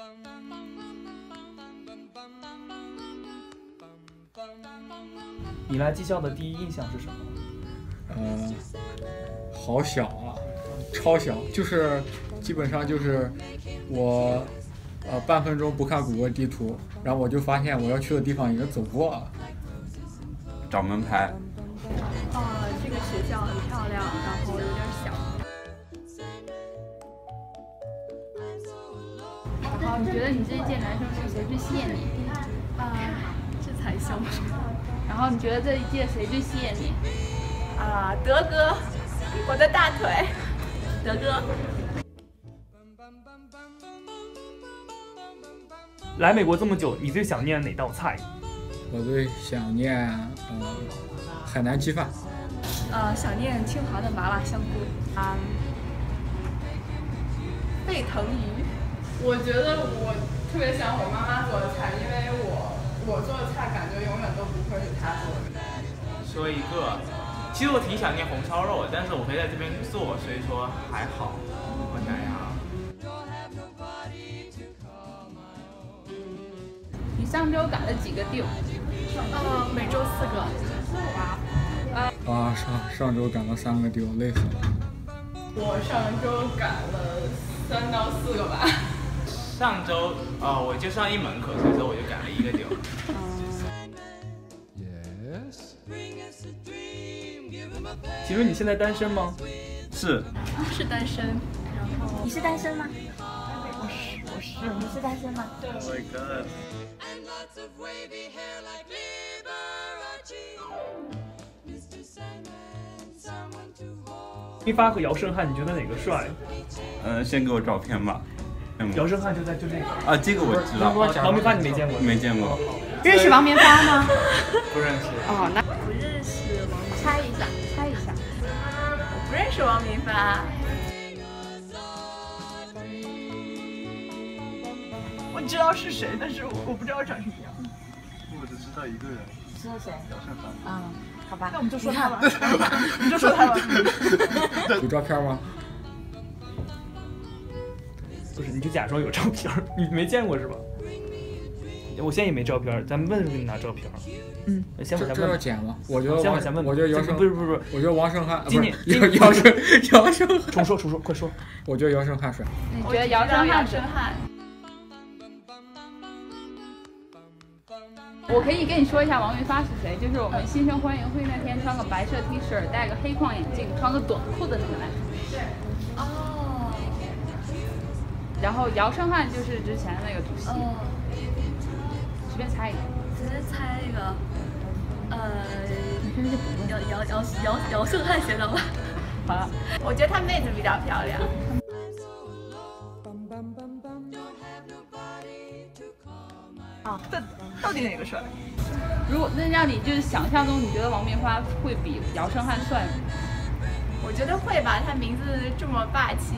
你来技校的第一印象是什么？ 好小啊，超小，就是基本上就是我半分钟不看谷歌地图，然后我就发现我要去的地方已经走过了。 找门牌。 这个学校很漂亮，然后有点小。 好，你觉得你这一届男生是谁最吸引你？ 这才像是。 然后你觉得这一届谁最吸引你？ 德哥，我的大腿，德哥。 来美国这么久，你最想念哪道菜？ 我最想念海南鸡饭。 想念清华的麻辣香锅。沸腾鱼。 我觉得我特别喜欢我妈妈做的菜，因为我做的菜感觉永远都不会是她做的。 说一个，其实我挺想念红烧肉的，但是我会在这边做，所以说还好。我想一下啊。 你上周赶了几个deal？ 每周4个。 上周赶了3个deal，累死了。 我上周赶了3到4个吧。 上周我就上1门课，所以说我就赶了1个deal。 请问你现在单身吗？ 是单身。然后你是单身吗？ 我是。 你是单身吗？ Oh my god。 一发和姚胜汉，你觉得哪个帅？ 先给我照片吧。 姚胜汉就这个。 这个我知道。 王明发你没见过？ 没见过。 认识王明发吗？ 不认识。 那不认识王明发。 猜一下。 我不认识王明发。 我知道是谁，但是我不知道长什么样。 我只知道一个人。 知道谁？ 姚胜汉。 好吧。 那我们就说他吧。你就说他吧。 有照片吗？ 不是，你就假装有照片，你没见过是吧？我现在也没照片，咱们问给你拿照片。先往下问。 这要剪吗？我觉得先往下问。 我觉得姚胜不是， 我觉得王胜汉。 今年姚胜。 重说，快说。 我觉得姚胜汉帅。 你觉得姚胜汉？我可以跟你说一下王明发是谁，就是我们新生欢迎会那天穿个白色 T 恤，戴个黑框眼镜，穿个短裤的那个男生。 对。 然后姚胜汉就是之前的那个主席。随便猜一个。 姚胜汉学长吧。 好了， 我觉得他妹子比较漂亮。 到底哪个帅？ 如果那让你就是想象中，你觉得王明发会比姚胜汉帅吗？ 我觉得会吧，他名字这么霸气。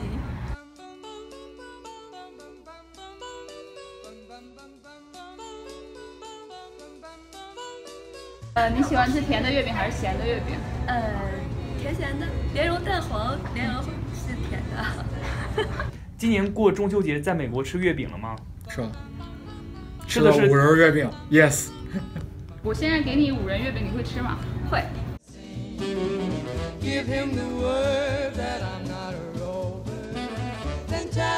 你喜欢吃甜的月饼还是咸的月饼？ 甜咸的，莲蓉蛋黄，莲蓉是甜的。 今年过中秋节在美国吃月饼了吗？ 吃了。 吃的是 5仁月饼 ，yes。 我现在给你5仁月饼，你会吃吗？ 会。 Give him the word that I'm not a rover. Then